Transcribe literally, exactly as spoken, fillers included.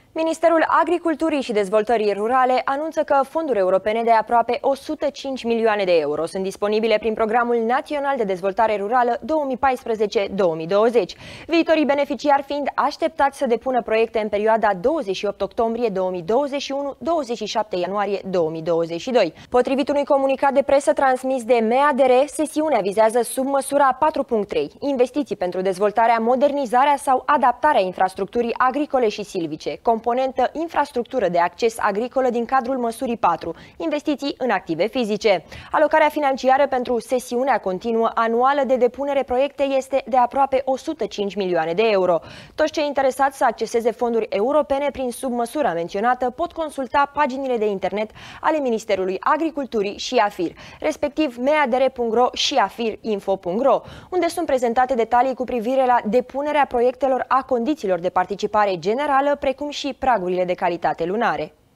Ministerul Agriculturii și Dezvoltării Rurale anunță că fonduri europene de aproape o sută cinci milioane de euro sunt disponibile prin Programul Național de Dezvoltare Rurală două mii paisprezece două mii douăzeci, viitorii beneficiari fiind așteptați să depună proiecte în perioada douăzeci și opt octombrie două mii douăzeci și unu - douăzeci și șapte ianuarie două mii douăzeci și doi. Potrivit unui comunicat de presă transmis de M A D R, sesiunea vizează submăsura patru punct trei, investiții pentru dezvoltarea, modernizarea sau adaptarea infrastructurii agricole și silvice, componentă infrastructură de acces agricolă din cadrul măsurii patru, investiții în active fizice. Alocarea financiară pentru sesiunea continuă anuală de depunere proiecte este de aproape o sută cinci milioane de euro. Toți cei interesați să acceseze fonduri europene prin submăsura menționată pot consulta paginile de internet ale Ministerului Agriculturii și AFIR, respectiv m a d r punct r o și afirinfo punct r o, unde sunt prezentate detalii cu privire la depunerea proiectelor, a condițiilor de participare generală, precum și pragurile de calitate lunare.